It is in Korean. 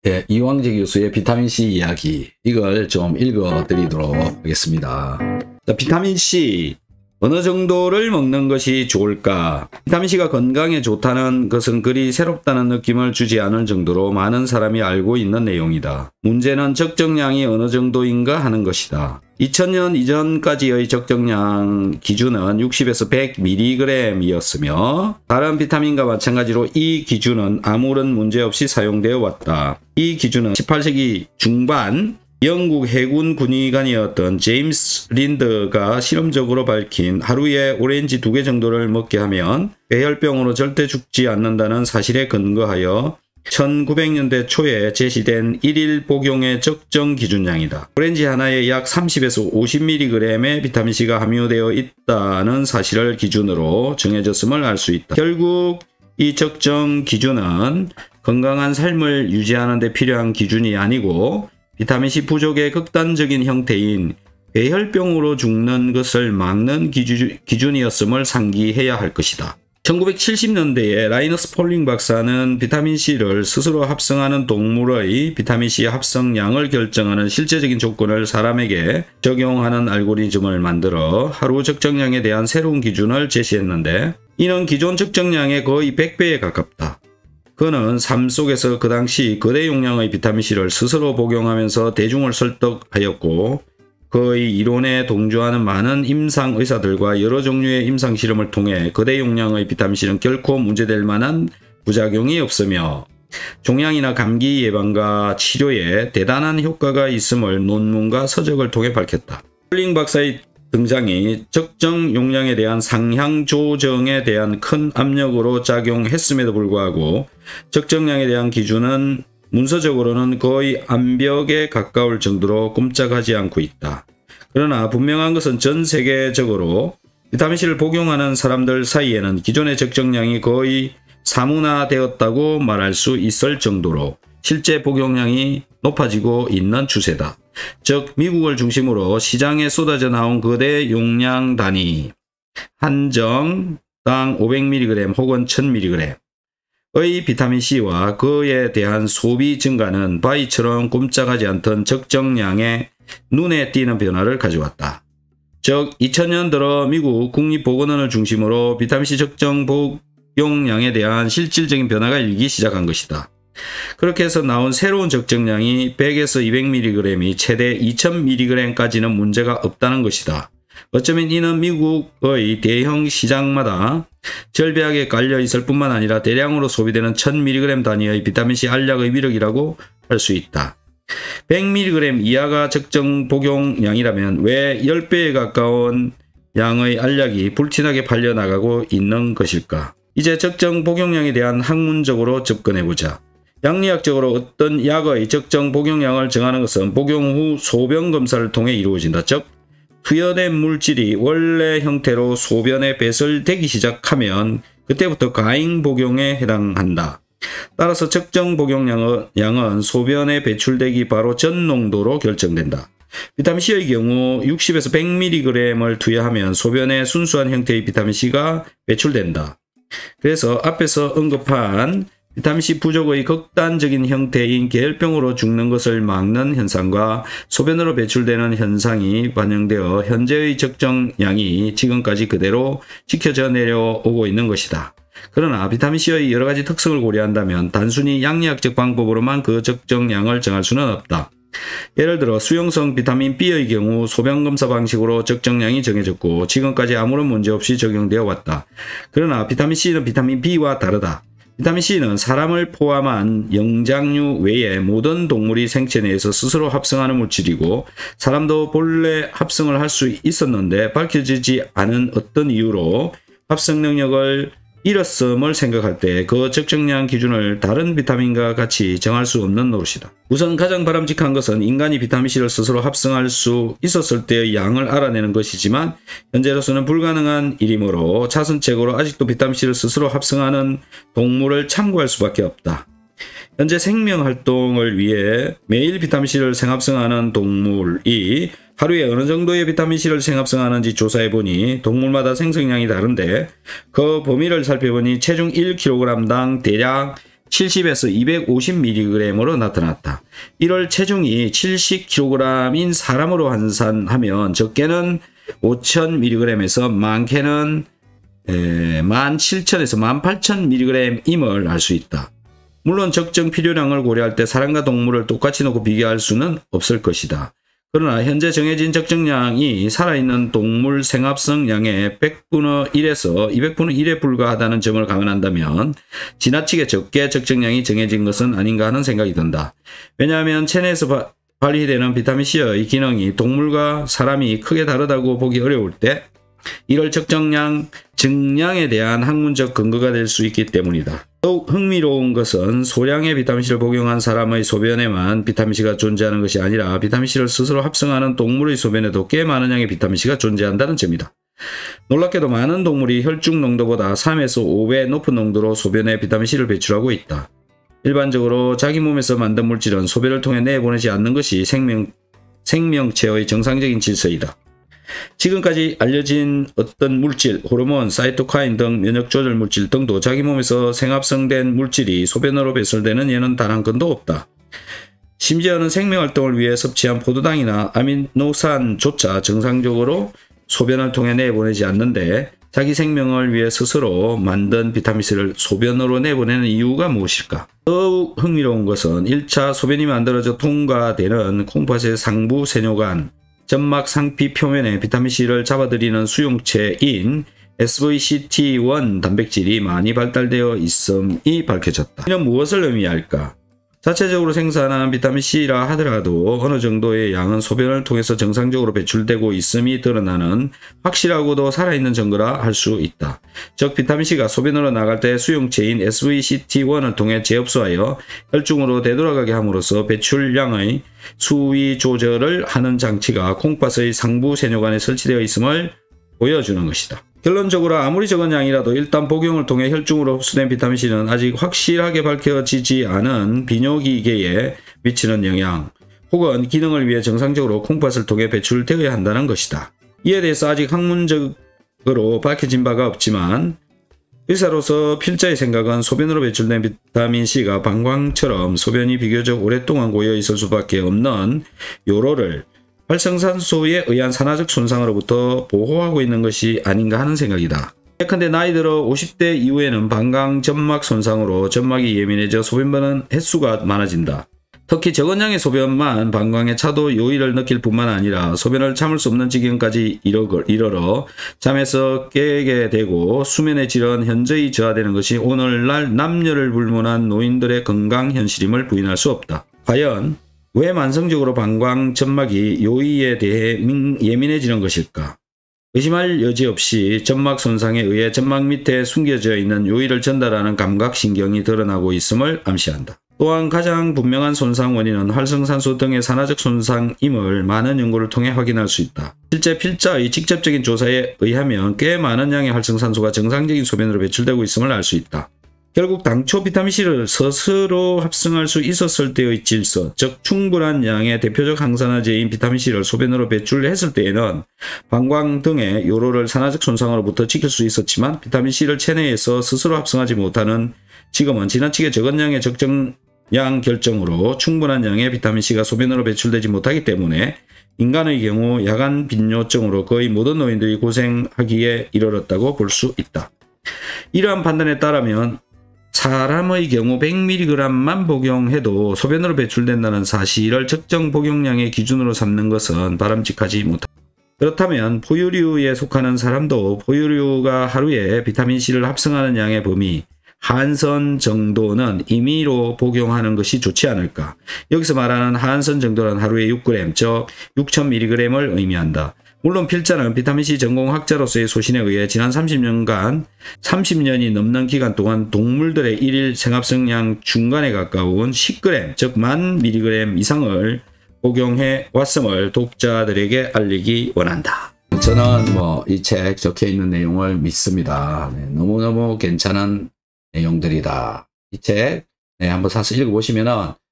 네, 이광재 교수의 비타민C 이야기, 이걸 좀 읽어드리도록 하겠습니다. 자, 비타민C 어느 정도를 먹는 것이 좋을까? 비타민C가 건강에 좋다는 것은 그리 새롭다는 느낌을 주지 않을 정도로 많은 사람이 알고 있는 내용이다. 문제는 적정량이 어느 정도인가 하는 것이다. 2000년 이전까지의 적정량 기준은 60에서 100mg이었으며 다른 비타민과 마찬가지로 이 기준은 아무런 문제없이 사용되어 왔다. 이 기준은 18세기 중반 영국 해군 군의관이었던 제임스 린드가 실험적으로 밝힌 하루에 오렌지 2개 정도를 먹게 하면 폐혈병으로 절대 죽지 않는다는 사실에 근거하여 1900년대 초에 제시된 1일 복용의 적정 기준량이다. 오렌지 하나에 약 30에서 50mg의 비타민C가 함유되어 있다는 사실을 기준으로 정해졌음을 알 수 있다. 결국 이 적정 기준은 건강한 삶을 유지하는 데 필요한 기준이 아니고 비타민C 부족의 극단적인 형태인 폐혈병으로 죽는 것을 막는 기준이었음을 상기해야 할 것이다. 1970년대에 라이너스 폴링 박사는 비타민C를 스스로 합성하는 동물의 비타민C 합성량을 결정하는 실제적인 조건을 사람에게 적용하는 알고리즘을 만들어 하루 적정량에 대한 새로운 기준을 제시했는데 이는 기존 적정량의 거의 100배에 가깝다. 그는 삶 속에서 그 당시 거대 용량의 비타민C를 스스로 복용하면서 대중을 설득하였고 그의 이론에 동조하는 많은 임상 의사들과 여러 종류의 임상 실험을 통해 거대 용량의 비타민C는 결코 문제될 만한 부작용이 없으며 종양이나 감기 예방과 치료에 대단한 효과가 있음을 논문과 서적을 통해 밝혔다. 폴링 박사의 등장이 적정 용량에 대한 상향 조정에 대한 큰 압력으로 작용했음에도 불구하고 적정량에 대한 기준은 문서적으로는 거의 암벽에 가까울 정도로 꼼짝하지 않고 있다. 그러나 분명한 것은 전 세계적으로 비타민C를 복용하는 사람들 사이에는 기존의 적정량이 거의 사문화되었다고 말할 수 있을 정도로 실제 복용량이 높아지고 있는 추세다. 즉 미국을 중심으로 시장에 쏟아져 나온 거대 용량 단위 한정당 500mg 혹은 1000mg의 비타민C와 그에 대한 소비 증가는 바위처럼 꼼짝하지 않던 적정량의 눈에 띄는 변화를 가져왔다. 즉 2000년 들어 미국 국립보건원을 중심으로 비타민C 적정 복용량에 대한 실질적인 변화가 일기 시작한 것이다. 그렇게 해서 나온 새로운 적정량이 100에서 200mg이 최대 2000mg까지는 문제가 없다는 것이다. 어쩌면 이는 미국의 대형 시장마다 절벽에 깔려 있을 뿐만 아니라 대량으로 소비되는 1000mg 단위의 비타민C 알약의 위력이라고 할 수 있다. 100mg 이하가 적정 복용량이라면 왜 10배에 가까운 양의 알약이 불티나게 팔려나가고 있는 것일까? 이제 적정 복용량에 대한 학문적으로 접근해보자. 양리학적으로 어떤 약의 적정 복용량을 정하는 것은 복용 후 소변 검사를 통해 이루어진다. 즉 투여된 물질이 원래 형태로 소변에 배설되기 시작하면 그때부터 과잉 복용에 해당한다. 따라서 적정 복용량은 소변에 배출되기 바로 전 농도로 결정된다. 비타민C의 경우 60에서 100mg을 투여하면 소변에 순수한 형태의 비타민C가 배출된다. 그래서 앞에서 언급한 비타민C 부족의 극단적인 형태인 계열병으로 죽는 것을 막는 현상과 소변으로 배출되는 현상이 반영되어 현재의 적정량이 지금까지 그대로 지켜져 내려오고 있는 것이다. 그러나 비타민C의 여러가지 특성을 고려한다면 단순히 양리학적 방법으로만 그 적정량을 정할 수는 없다. 예를 들어 수용성 비타민 B의 경우 소변검사 방식으로 적정량이 정해졌고 지금까지 아무런 문제없이 적용되어 왔다. 그러나 비타민C는 비타민 B와 다르다. 비타민C는 사람을 포함한 영장류 외에 모든 동물이 생체 내에서 스스로 합성하는 물질이고 사람도 본래 합성을 할 수 있었는데 밝혀지지 않은 어떤 이유로 합성 능력을 잃었음을 생각할 때 그 적정량 기준을 다른 비타민과 같이 정할 수 없는 노릇이다. 우선 가장 바람직한 것은 인간이 비타민C를 스스로 합성할 수 있었을 때의 양을 알아내는 것이지만 현재로서는 불가능한 일이므로 차선책으로 아직도 비타민C를 스스로 합성하는 동물을 참고할 수밖에 없다. 현재 생명활동을 위해 매일 비타민C를 생합성하는 동물이 하루에 어느 정도의 비타민C를 생합성하는지 조사해보니 동물마다 생성량이 다른데 그 범위를 살펴보니 체중 1kg당 대략 70에서 250mg으로 나타났다. 1월 체중이 70kg인 사람으로 환산하면 적게는 5000mg에서 많게는 17,000에서 18,000mg임을 알 수 있다. 물론 적정 필요량을 고려할 때 사람과 동물을 똑같이 놓고 비교할 수는 없을 것이다. 그러나 현재 정해진 적정량이 살아있는 동물 생합성 양의 100분의 1에서 200분의 1에 불과하다는 점을 감안한다면 지나치게 적게 적정량이 정해진 것은 아닌가 하는 생각이 든다. 왜냐하면 체내에서 발휘되는 비타민C의 기능이 동물과 사람이 크게 다르다고 보기 어려울 때 이럴 적정량 증량에 대한 학문적 근거가 될 수 있기 때문이다. 더욱 흥미로운 것은 소량의 비타민C를 복용한 사람의 소변에만 비타민C가 존재하는 것이 아니라 비타민C를 스스로 합성하는 동물의 소변에도 꽤 많은 양의 비타민C가 존재한다는 점이다. 놀랍게도 많은 동물이 혈중 농도보다 3에서 5배 높은 농도로 소변에 비타민C를 배출하고 있다. 일반적으로 자기 몸에서 만든 물질은 소변을 통해 내보내지 않는 것이 생명체의 정상적인 질서이다. 지금까지 알려진 어떤 물질, 호르몬, 사이토카인 등 면역조절 물질 등도 자기 몸에서 생합성된 물질이 소변으로 배설되는 예는 단 한 건도 없다. 심지어는 생명활동을 위해 섭취한 포도당이나 아미노산조차 정상적으로 소변을 통해 내보내지 않는데 자기 생명을 위해 스스로 만든 비타민C를 소변으로 내보내는 이유가 무엇일까? 더욱 흥미로운 것은 1차 소변이 만들어져 통과되는 콩팥의 상부 세뇨관, 점막 상피 표면에 비타민C를 잡아들이는 수용체인 SVCT1 단백질이 많이 발달되어 있음이 밝혀졌다. 이는 무엇을 의미할까? 자체적으로 생산한 비타민C라 하더라도 어느 정도의 양은 소변을 통해서 정상적으로 배출되고 있음이 드러나는 확실하고도 살아있는 증거라 할 수 있다. 즉 비타민C가 소변으로 나갈 때 수용체인 SVCT1을 통해 재흡수하여 혈중으로 되돌아가게 함으로써 배출량의 수위 조절을 하는 장치가 콩팥의 상부 세뇨관에 설치되어 있음을 보여주는 것이다. 결론적으로 아무리 적은 양이라도 일단 복용을 통해 혈중으로 흡수된 비타민C는 아직 확실하게 밝혀지지 않은 비뇨기계에 미치는 영향 혹은 기능을 위해 정상적으로 콩팥을 통해 배출되어야 한다는 것이다. 이에 대해서 아직 학문적으로 밝혀진 바가 없지만 의사로서 필자의 생각은 소변으로 배출된 비타민C가 방광처럼 소변이 비교적 오랫동안 고여 있을 수밖에 없는 요로를 활성산소에 의한 산화적 손상으로부터 보호하고 있는 것이 아닌가 하는 생각이다. 예컨대 나이 들어 50대 이후에는 방광 점막 손상으로 점막이 예민해져 소변 보는 횟수가 많아진다. 특히 적은 양의 소변만 방광에 차도 요일을 느낄 뿐만 아니라 소변을 참을 수 없는 지경까지 이르러 잠에서 깨게 되고 수면의 질은 현저히 저하되는 것이 오늘날 남녀를 불문한 노인들의 건강 현실임을 부인할 수 없다. 과연 왜 만성적으로 방광 점막이 요의에 대해 예민해지는 것일까? 의심할 여지 없이 점막 손상에 의해 점막 밑에 숨겨져 있는 요의를 전달하는 감각신경이 드러나고 있음을 암시한다. 또한 가장 분명한 손상 원인은 활성산소 등의 산화적 손상임을 많은 연구를 통해 확인할 수 있다. 실제 필자의 직접적인 조사에 의하면 꽤 많은 양의 활성산소가 정상적인 소변으로 배출되고 있음을 알 수 있다. 결국 당초 비타민C를 스스로 합성할 수 있었을 때의 질서, 즉 충분한 양의 대표적 항산화제인 비타민C를 소변으로 배출했을 때에는 방광 등의 요로를 산화적 손상으로부터 지킬 수 있었지만 비타민C를 체내에서 스스로 합성하지 못하는 지금은 지나치게 적은 양의 적정량 결정으로 충분한 양의 비타민C가 소변으로 배출되지 못하기 때문에 인간의 경우 야간 빈뇨증으로 거의 모든 노인들이 고생하기에 이르렀다고 볼 수 있다. 이러한 판단에 따르면 사람의 경우 100mg만 복용해도 소변으로 배출된다는 사실을 적정 복용량의 기준으로 삼는 것은 바람직하지 못하다. 그렇다면 포유류에 속하는 사람도 포유류가 하루에 비타민C를 합성하는 양의 범위, 한선 정도는 임의로 복용하는 것이 좋지 않을까? 여기서 말하는 한선 정도는 하루에 6g, 즉 6000mg을 의미한다. 물론 필자는 비타민C 전공학자로서의 소신에 의해 지난 30년이 넘는 기간 동안 동물들의 일일 생합성량 중간에 가까운 10g, 즉 10,000mg 이상을 복용해 왔음을 독자들에게 알리기 원한다. 저는 이 책 적혀 있는 내용을 믿습니다. 너무너무 괜찮은 내용들이다. 이 책 한번 사서 읽어보시면은